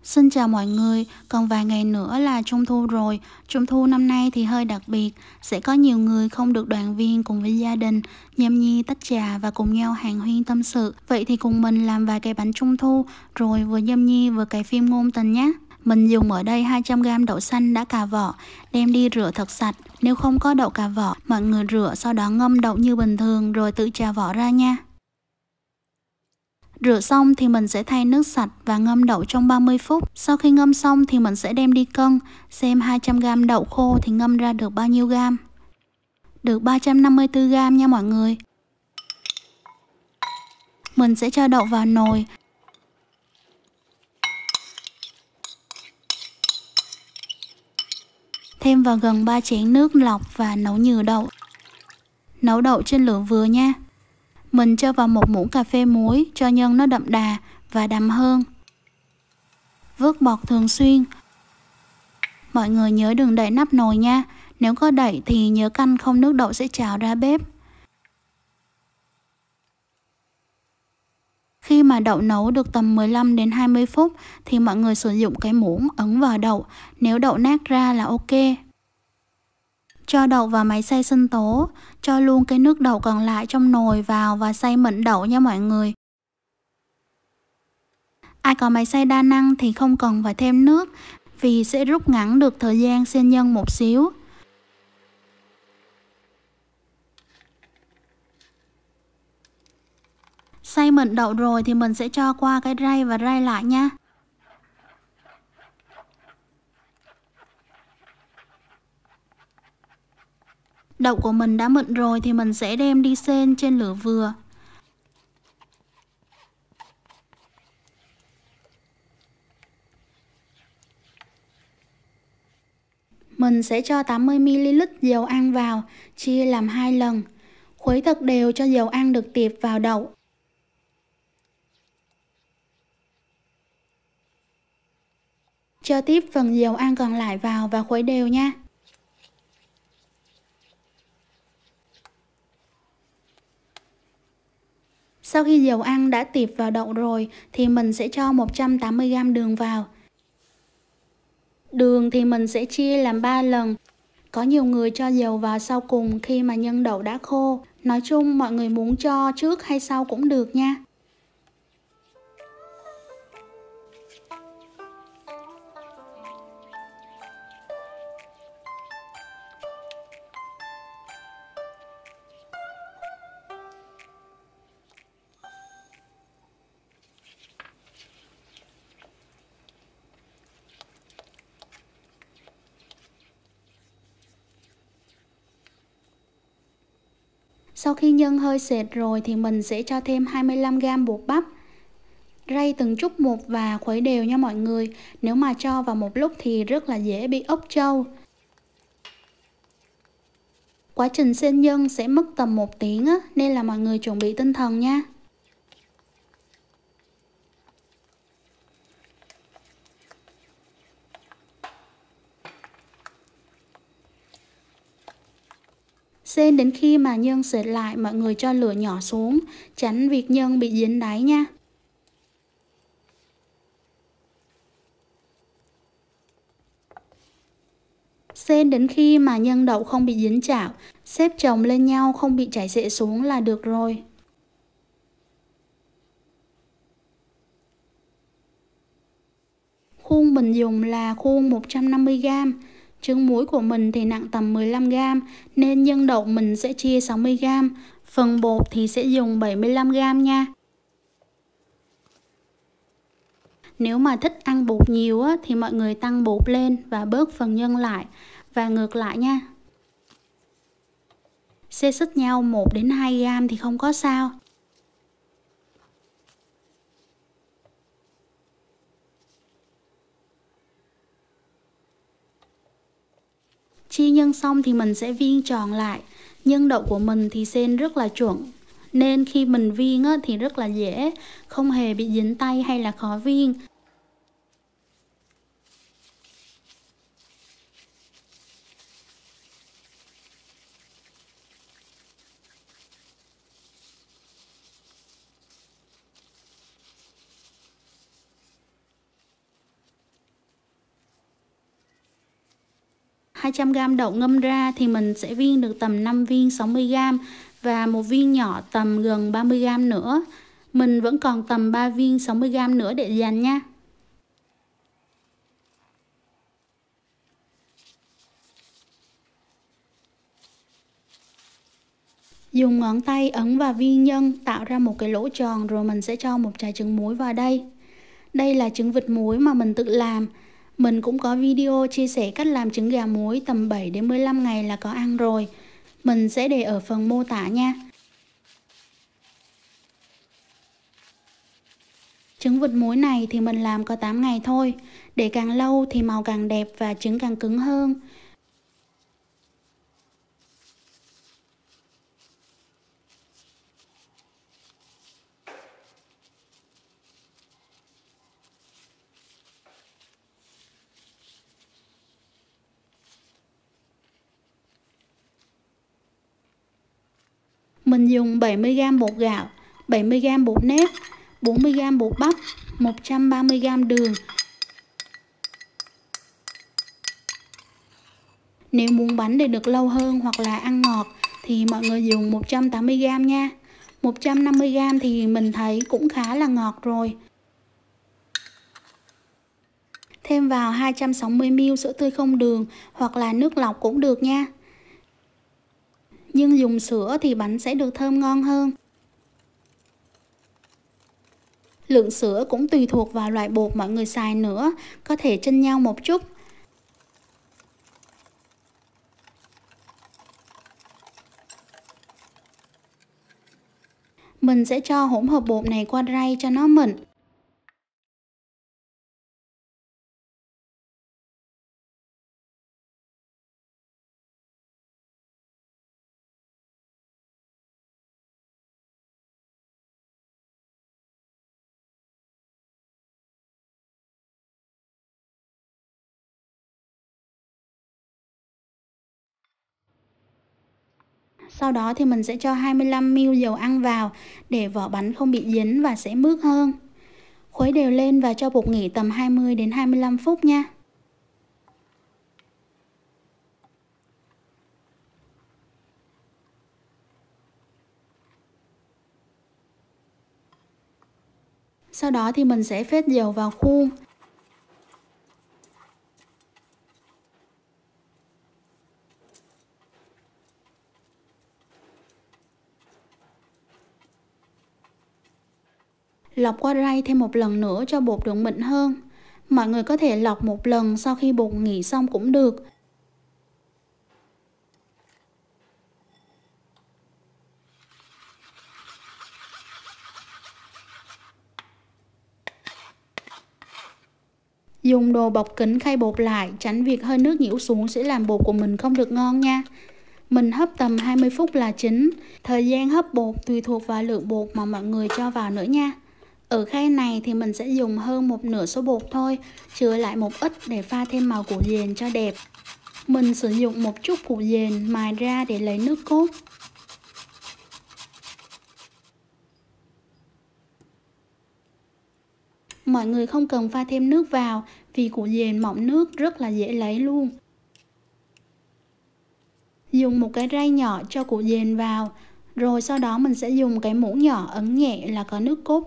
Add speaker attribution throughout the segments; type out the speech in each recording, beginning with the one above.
Speaker 1: Xin chào mọi người, còn vài ngày nữa là Trung thu rồi. Trung thu năm nay thì hơi đặc biệt, sẽ có nhiều người không được đoàn viên cùng với gia đình, nhâm nhi tách trà và cùng nhau hàn huyên tâm sự. Vậy thì cùng mình làm vài cái bánh Trung thu, rồi vừa nhâm nhi vừa cày phim ngôn tình nhé. Mình dùng ở đây 200g đậu xanh đã cà vỏ, đem đi rửa thật sạch. Nếu không có đậu cà vỏ, mọi người rửa sau đó ngâm đậu như bình thường rồi tự trà vỏ ra nha. Rửa xong thì mình sẽ thay nước sạch và ngâm đậu trong 30 phút. Sau khi ngâm xong thì mình sẽ đem đi cân, xem 200g đậu khô thì ngâm ra được bao nhiêu gam. Được 354g nha mọi người. Mình sẽ cho đậu vào nồi. Thêm vào gần 3 chén nước lọc và nấu nhừ đậu. Nấu đậu trên lửa vừa nha. Mình cho vào 1 muỗng cà phê muối cho nhân nó đậm đà và đậm hơn. Vớt bọt thường xuyên. Mọi người nhớ đừng đậy nắp nồi nha. Nếu có đậy thì nhớ căn không nước đậu sẽ trào ra bếp. Khi mà đậu nấu được tầm 15 đến 20 phút thì mọi người sử dụng cái muỗng ấn vào đậu. Nếu đậu nát ra là ok. Cho đậu vào máy xay sinh tố. Cho luôn cái nước đậu còn lại trong nồi vào và xay mịn đậu nha mọi người. Ai có máy xay đa năng thì không cần phải thêm nước, vì sẽ rút ngắn được thời gian xay nhân một xíu. Xay mịn đậu rồi thì mình sẽ cho qua cái rây và rây lại nha. Đậu của mình đã mịn rồi thì mình sẽ đem đi xên trên lửa vừa. Mình sẽ cho 80ml dầu ăn vào, chia làm 2 lần. Khuấy thật đều cho dầu ăn được tiệp vào đậu. Cho tiếp phần dầu ăn còn lại vào và khuấy đều nha. Sau khi dầu ăn đã tiệp vào đậu rồi thì mình sẽ cho 180g đường vào. Đường thì mình sẽ chia làm 3 lần. Có nhiều người cho dầu vào sau cùng khi mà nhân đậu đã khô. Nói chung mọi người muốn cho trước hay sau cũng được nha. Sau khi nhân hơi sệt rồi thì mình sẽ cho thêm 25g bột bắp. Rây từng chút một và khuấy đều nha mọi người. Nếu mà cho vào một lúc thì rất là dễ bị ốc trâu. Quá trình xên nhân sẽ mất tầm 1 tiếng á, nên là mọi người chuẩn bị tinh thần nha. Xên đến khi mà nhân sệt lại, mọi người cho lửa nhỏ xuống, tránh việc nhân bị dính đáy nha. Xên đến khi mà nhân đậu không bị dính chảo, xếp chồng lên nhau không bị chảy xệ xuống là được rồi. Khuôn mình dùng là khuôn 150g. Trứng muối của mình thì nặng tầm 15g nên nhân đậu mình sẽ chia 60g. Phần bột thì sẽ dùng 75g nha. Nếu mà thích ăn bột nhiều á, thì mọi người tăng bột lên và bớt phần nhân lại và ngược lại nha. Xê xích nhau 1 đến 2g thì không có sao. Chia nhân xong thì mình sẽ viên tròn lại. Nhân đậu của mình thì xên rất là chuẩn, nên khi mình viên á, thì rất là dễ, không hề bị dính tay hay là khó viên. 200g đậu ngâm ra thì mình sẽ viên được tầm 5 viên 60g và một viên nhỏ tầm gần 30g nữa. Mình vẫn còn tầm 3 viên 60g nữa để dành nha. Dùng ngón tay ấn vào viên nhân tạo ra một cái lỗ tròn, rồi mình sẽ cho một trái trứng muối vào đây. Đây là trứng vịt muối mà mình tự làm. Mình cũng có video chia sẻ cách làm trứng gà muối tầm 7 đến 15 ngày là có ăn rồi. Mình sẽ để ở phần mô tả nha. Trứng vịt muối này thì mình làm có 8 ngày thôi. Để càng lâu thì màu càng đẹp và trứng càng cứng hơn. Mình dùng 70g bột gạo, 70g bột nếp, 40g bột bắp, 130g đường. Nếu muốn bánh để được lâu hơn hoặc là ăn ngọt thì mọi người dùng 180g nha. 150g thì mình thấy cũng khá là ngọt rồi. Thêm vào 260ml sữa tươi không đường hoặc là nước lọc cũng được nha. Nhưng dùng sữa thì bánh sẽ được thơm ngon hơn. Lượng sữa cũng tùy thuộc vào loại bột mọi người xài nữa, có thể chênh nhau một chút. Mình sẽ cho hỗn hợp bột này qua rây cho nó mịn. Sau đó thì mình sẽ cho 25ml dầu ăn vào để vỏ bánh không bị dính và sẽ mướt hơn. Khuấy đều lên và cho bột nghỉ tầm 20 đến 25 phút nha. Sau đó thì mình sẽ phết dầu vào khuôn. Lọc qua rây thêm một lần nữa cho bột được mịn hơn. Mọi người có thể lọc một lần sau khi bột nghỉ xong cũng được. Dùng đồ bọc kính khay bột lại, tránh việc hơi nước nhiễu xuống sẽ làm bột của mình không được ngon nha. Mình hấp tầm 20 phút là chín. Thời gian hấp bột tùy thuộc vào lượng bột mà mọi người cho vào nữa nha. Ở khay này thì mình sẽ dùng hơn một nửa số bột thôi, chừa lại một ít để pha thêm màu củ dền cho đẹp. Mình sử dụng một chút củ dền mài ra để lấy nước cốt. Mọi người không cần pha thêm nước vào vì củ dền mọng nước rất là dễ lấy luôn. Dùng một cái rây nhỏ cho củ dền vào, rồi sau đó mình sẽ dùng cái muỗng nhỏ ấn nhẹ là có nước cốt.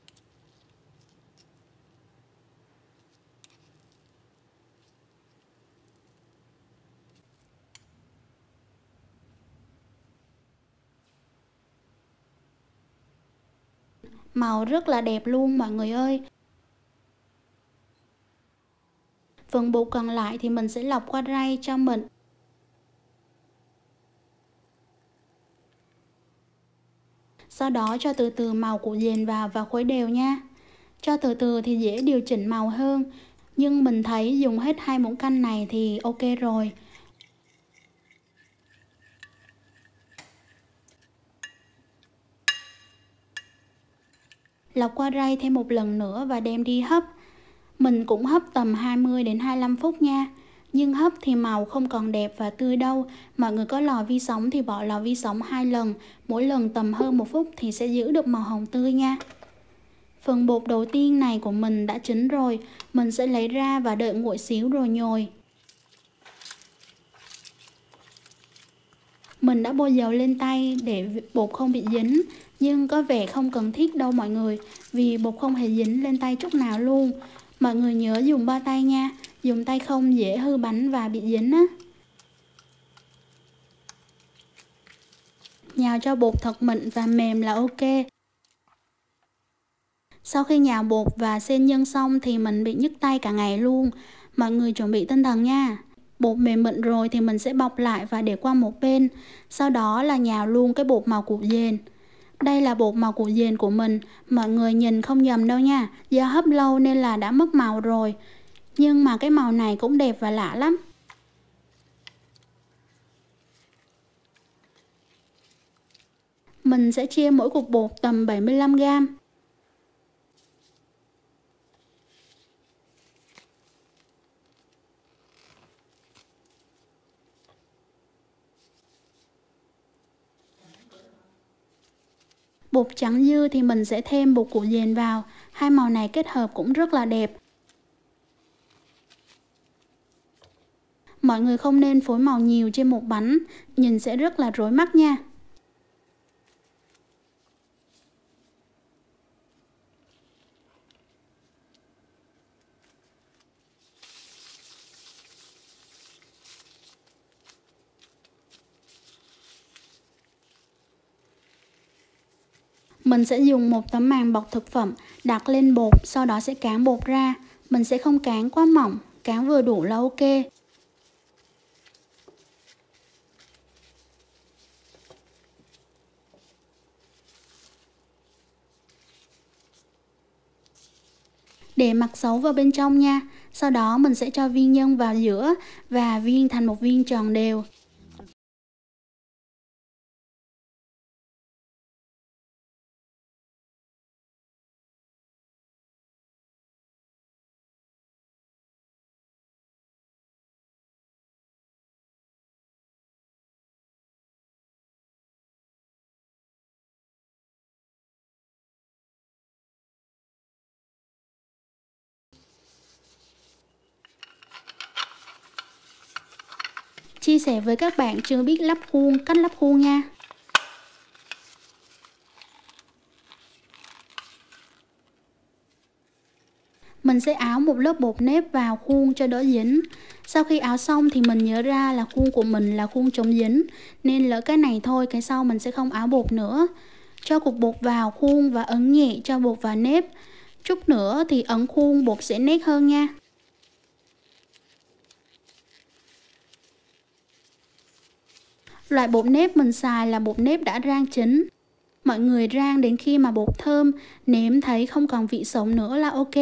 Speaker 1: Màu rất là đẹp luôn mọi người ơi. Phần bột còn lại thì mình sẽ lọc qua rây cho mịn. Sau đó cho từ từ màu củ dền vào và khuấy đều nha. Cho từ từ thì dễ điều chỉnh màu hơn. Nhưng mình thấy dùng hết 2 muỗng canh này thì ok rồi. Lọc qua rây thêm một lần nữa và đem đi hấp. Mình cũng hấp tầm 20 đến 25 phút nha. Nhưng hấp thì màu không còn đẹp và tươi đâu. Mọi người có lò vi sóng thì bỏ lò vi sóng 2 lần, mỗi lần tầm hơn 1 phút thì sẽ giữ được màu hồng tươi nha. Phần bột đầu tiên này của mình đã chín rồi, mình sẽ lấy ra và đợi nguội xíu rồi nhồi. Mình đã bôi dầu lên tay để bột không bị dính, nhưng có vẻ không cần thiết đâu mọi người, vì bột không hề dính lên tay chút nào luôn. Mọi người nhớ dùng bao tay nha, dùng tay không dễ hư bánh và bị dính á. Nhào cho bột thật mịn và mềm là ok. Sau khi nhào bột và xen nhân xong thì mình bị nhức tay cả ngày luôn. Mọi người chuẩn bị tinh thần nha. Bột mềm mịn rồi thì mình sẽ bọc lại và để qua một bên. Sau đó là nhào luôn cái bột màu củ dền. Đây là bột màu củ dền của mình. Mọi người nhìn không nhầm đâu nha. Do hấp lâu nên là đã mất màu rồi. Nhưng mà cái màu này cũng đẹp và lạ lắm. Mình sẽ chia mỗi cục bột tầm 75g. Bột trắng dư thì mình sẽ thêm bột củ dền vào. Hai màu này kết hợp cũng rất là đẹp. Mọi người không nên phối màu nhiều trên một bánh, nhìn sẽ rất là rối mắt nha. Mình sẽ dùng một tấm màng bọc thực phẩm đặt lên bột, sau đó sẽ cán bột ra. Mình sẽ không cán quá mỏng, cán vừa đủ là ok. Để mặt xấu vào bên trong nha. Sau đó mình sẽ cho viên nhân vào giữa và viên thành một viên tròn đều. Chia sẻ với các bạn chưa biết lắp khuôn, cách lắp khuôn nha. Mình sẽ áo một lớp bột nếp vào khuôn cho đỡ dính. Sau khi áo xong thì mình nhớ ra là khuôn của mình là khuôn chống dính, nên lỡ cái này thôi, cái sau mình sẽ không áo bột nữa. Cho cục bột vào khuôn và ấn nhẹ cho bột vào nếp. Chút nữa thì ấn khuôn bột sẽ nét hơn nha. Loại bột nếp mình xài là bột nếp đã rang chín. Mọi người rang đến khi mà bột thơm, nếm thấy không còn vị sống nữa là ok.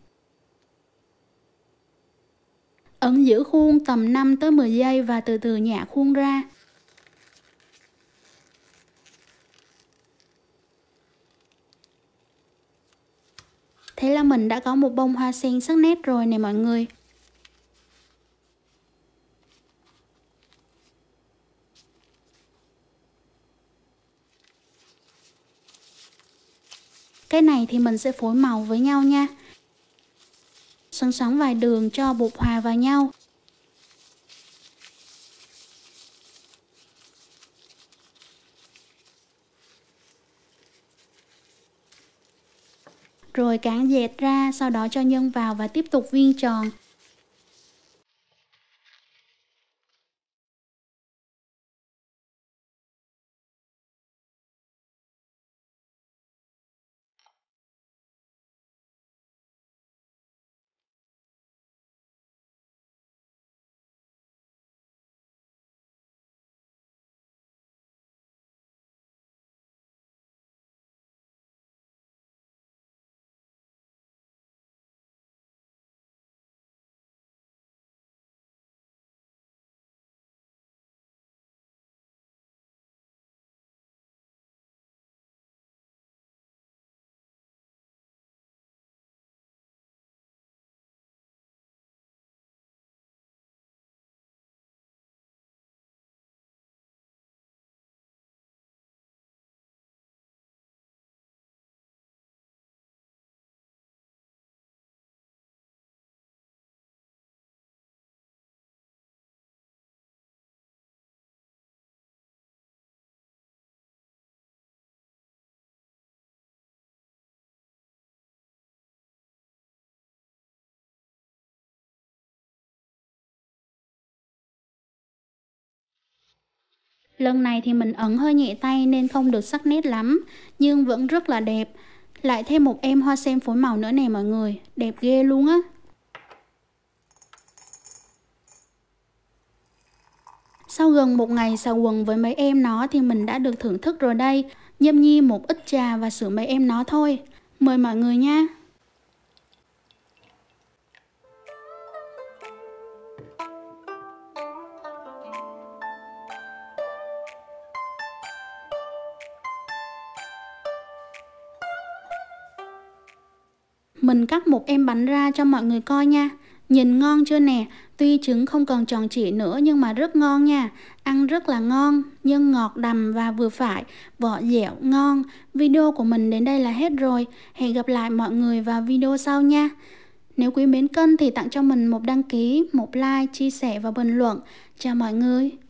Speaker 1: Ấn giữ khuôn tầm 5 tới 10 giây và từ từ nhả khuôn ra. Thế là mình đã có một bông hoa sen sắc nét rồi nè mọi người. Cái này thì mình sẽ phối màu với nhau nha. Xoắn xoắn vài đường cho bột hòa vào nhau. Rồi cán dẹt ra, sau đó cho nhân vào và tiếp tục viên tròn. Lần này thì mình ẩn hơi nhẹ tay nên không được sắc nét lắm, nhưng vẫn rất là đẹp. Lại thêm một em hoa sen phối màu nữa nè mọi người, đẹp ghê luôn á. Sau gần một ngày xào quần với mấy em nó thì mình đã được thưởng thức rồi đây. Nhâm nhi một ít trà và sữa mấy em nó thôi. Mời mọi người nha. Mình cắt một em bánh ra cho mọi người coi nha. Nhìn ngon chưa nè, tuy trứng không còn tròn trịa nữa nhưng mà rất ngon nha. Ăn rất là ngon, nhân ngọt đầm và vừa phải, vỏ dẻo ngon. Video của mình đến đây là hết rồi. Hẹn gặp lại mọi người vào video sau nha. Nếu quý mến kênh thì tặng cho mình một đăng ký, một like, chia sẻ và bình luận. Chào mọi người.